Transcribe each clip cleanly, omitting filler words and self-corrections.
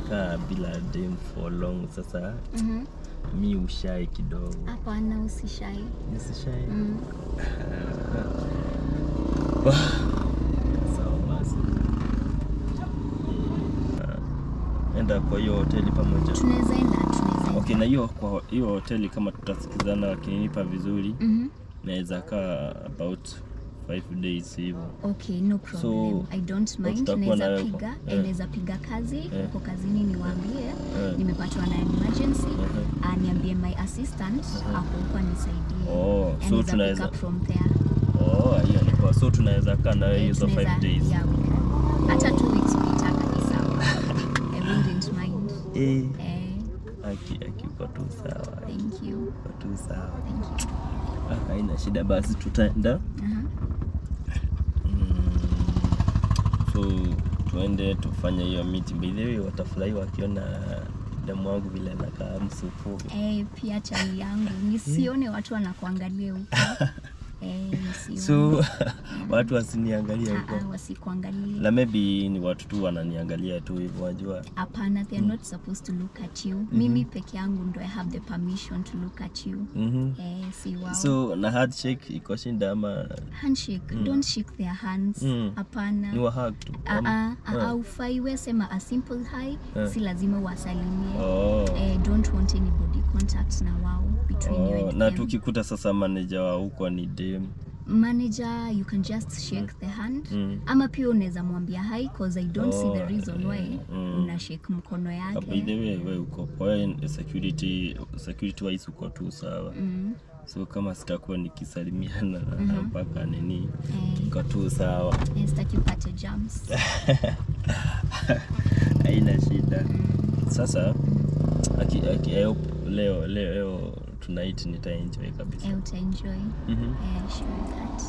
nimekaa bila dem for long sasa. Mi ushai kidogo. Hapana, usishai. Nisishai. Sawa basi. Enda kwa hiyo hoteli pamoja. Tunaweza enda. Okay, na hiyo kwa hiyo hoteli kama tutasikizana wakinipa vizuri. Naweza kaa about 5 days hivyo. Okay, no problem. So, I don't mind. Naweza piga kazi huko kazini niwaambie nimepatwa na emergency. Niambie my assistant hapo huko nisaidie. So tunaweza from there. Hiyo ni kwa. So tunaweza kaa na hizo 5 days. Yeah, we can. Hata 2 weeks ukitaka ni sawa. I wouldn't mind. Aki kwa tu sawa. Thank you. Kwa tu sawa. Thank you. Haina shida basi tutaenda. So tuende tufanye hiyo meeting. By the way watafurahi wakiona damu wangu vile anakaa msupu. Pia chai yangu nisione watu wanakuangalia huko. So watu wasiniangalia huko. Wasikuangalia. La maybe ni watu tu wananiangalia tu hivyo wajua. Hapana, they are not supposed to look at you. Mimi peke yangu ndo I have the permission to look at you. Si wao. So na handshake iko shinda ama handshake? Don't shake their hands. Hapana. Ni wa hug tu. Aufai wewe sema a simple hi, si lazima wasalimie. Don't want any body contact na wao between you and them. Na tukikuta sasa manager wa huko ni dem. Manager, you can just shake the hand. Ama pia unaweza mwambia hi cause I don't see the reason why una shake mkono yake. By the way wewe uko kwa security wise uko tu sawa. So kama sitakuwa nikisalimiana mpaka nini uko tu sawa. Sitaki upate jams. Haina shida. Sasa leo tonight nitaenjoy kabisa. Utaenjoy. Sure that.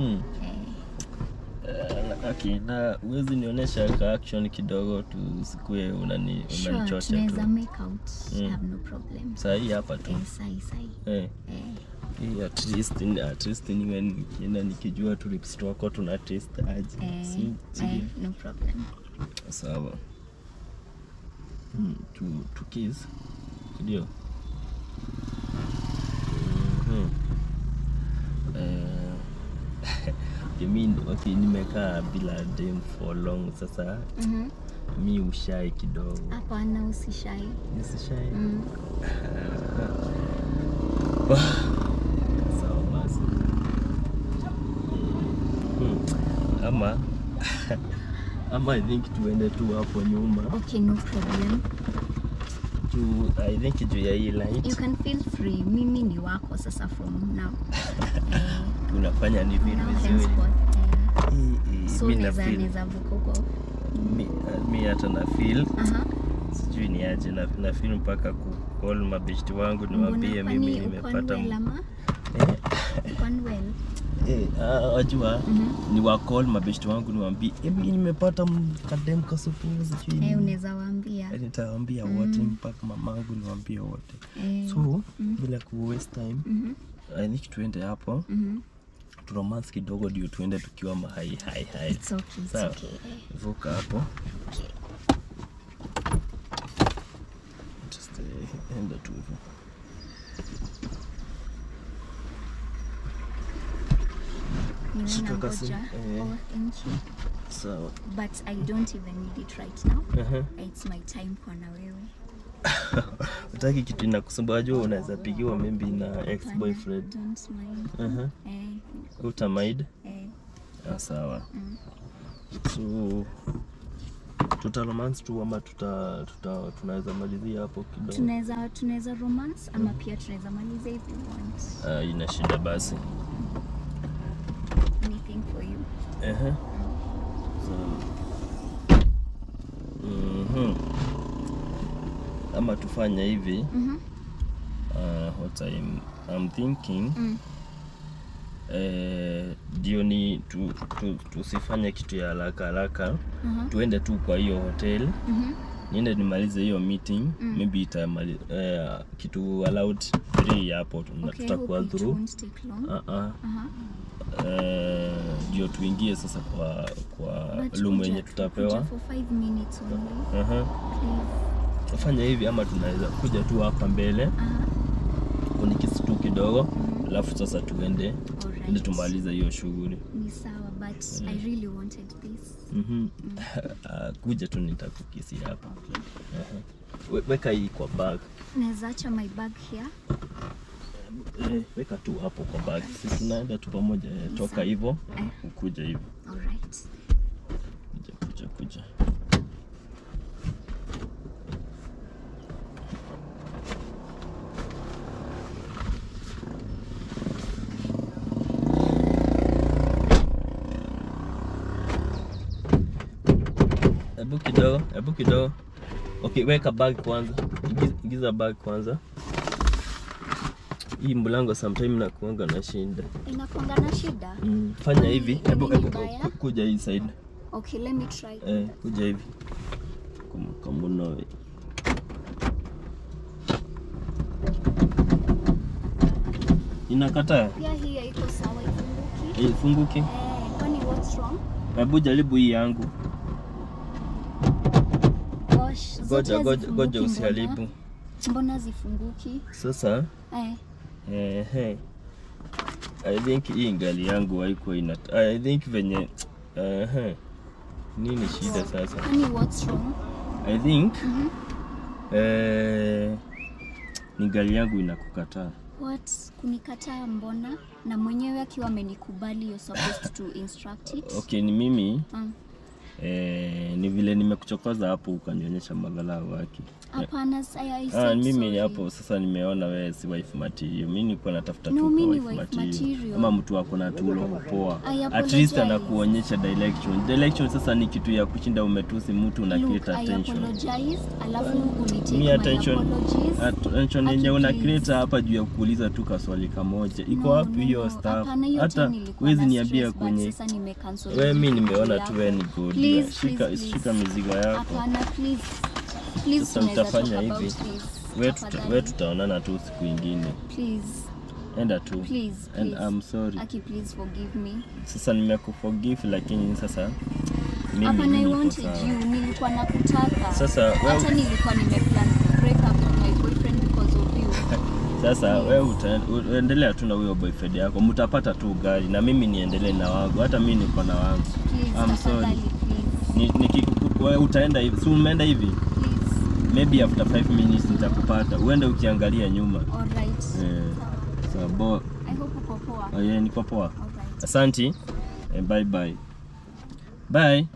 Okay, na uwezi nionyesha ka action kidogo tusikue unanichocha tu. Tunaweza make out. Have no problem. Sahi hapa tu. Sahi. At least nikienda nikijua tu lips wako tuna taste aje. No problem. Sawa. To kiss. Ndio. Nimekaa bila dem for long sasa. Mi ushai kidogo. Hapana, usishai. Nisishai. Sawa basi. Ama I think tuende tu hapo nyuma. Okay, no problem. I think juu ya hii light. You can feel free. Mimi ni wako sasa from now. Tunafanya ni vitu vizuri. So neza vuko. Mi hata na feel. Sijui ni aje na feel mpaka ku-call mabeshti wangu niwaambie mimi nimepata. Wajua ni wa call mabeshti wangu niwaambie mimi nimepata kadem kasupu sijui. Unaweza waambia. Nitawaambia wote mpaka mamangu niwaambie wote. So bila ku waste time I think tuende hapo. Romance kidogo ndio tuende tukiwa hai. It's okay. Vuka hapo. Okay. Just enda tu hivyo. Thank you. So, but I don't even need it right now. It's my time kwa na wewe. Utaki kitu inakusumbua jua unaweza pigiwa maybe na ex-boyfriend. Don't mind. Utamind? Sawa. So tuta romance tu ama tunaweza malizia hapo kidogo. Tunaweza romance ama pia tunaweza malizia if you want. Ina shida basi. Anything for you. Ama tufanya hivi. What I'm thinking. Ndio ni tusifanye kitu ya haraka. Tuende tu kwa hiyo hotel. Niende nimalize hiyo meeting. Maybe itamaliza kitu allowed 3 hapo tutakuwa through. Ndio tuingie sasa kwa room yenye tutapewa. For 5 minutes only. Please. fanya hivi ama tunaweza kuja tu hapa mbele. Kunikisi tu kidogo. Alafu sasa tuende. Ndio tumaliza hiyo shughuli. Ni sawa, but I really wanted this. Kuja tu nitakukisi hapa. Weka hii kwa bag. Naweza acha my bag here. Weka tu hapo kwa bag. Sisi tunaenda tu pamoja. Toka hivyo, ukuja hivyo. Alright. Kuja. Hebu kidogo. Okay, weka bag kwanza. Ingiza bag kwanza. Hii mlango sometimes inakuanga na shida. Inakuanga na shida? Fanya hivi. Hebu kuja hii side. Okay, let me try. Kuja hivi. Kama unawe. Inakataa? Yeah, hii iko sawa, ifunguki. Ifunguki? Kwani what's wrong? Hebu jaribu hii yangu. Goja usiharibu. Mbona zifunguki? Sasa I think hii ngali yangu haiko I think venye nini shida sasa? Kwani what's wrong? I think ni gari yangu inakukataa. What? Kunikataa mbona? Na mwenyewe akiwa amenikubali you're supposed to instruct it. Okay, ni mimi. Ni vile nimekuchokoza hapo ukanionyesha magalao wake. Hapana, saya mimi hapo sasa nimeona wewe si wife material. Mimi niko natafuta tu wife material. Kama mtu wako na tulo poa. At least anakuonyesha direction sasa ni kitu ya kushinda umetusi mtu una create attention. Alafu unitake my attention yenye una create hapa juu ya kuuliza tu kaswali kamoja. Iko wapi hiyo stuff? Hata huwezi niambia kwenye wewe mimi nimeona tu wewe ni good. Shika mizigo yako. Hapana, please. Sasa utafanya hivi. Wewe tutaonana tu siku nyingine. Please. Enda tu. Please. And I'm sorry. Aki, please forgive me. Sasa nimekuforgive lakini sasa mimi I wanted you, nilikuwa nakutaka. Sasa hata nilikuwa nimeplan break up with my boyfriend because of you. Sasa wewe utaendelea tu na huyo boyfriend yako. Mtapata tu gari na mimi niendelee na wangu. Hata mimi niko na wangu. I'm sorry. Wewe utaenda hivi. Si umeenda hivi? Maybe after 5 minutes nitakupata. Uende ukiangalia nyuma. Alright. So I hope uko poa. Niko poa. Alright. Asante. Bye bye. Bye.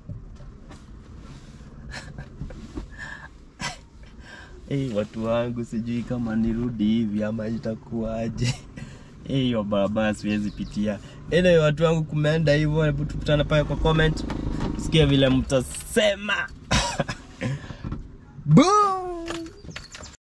Watu wangu sijui kama nirudi hivi ama itakuwaje. Hiyo barabara siwezi pitia. Watu wangu kumeenda hivyo, hebu tukutane pale kwa comment. Sikia vile mtasema. Boom!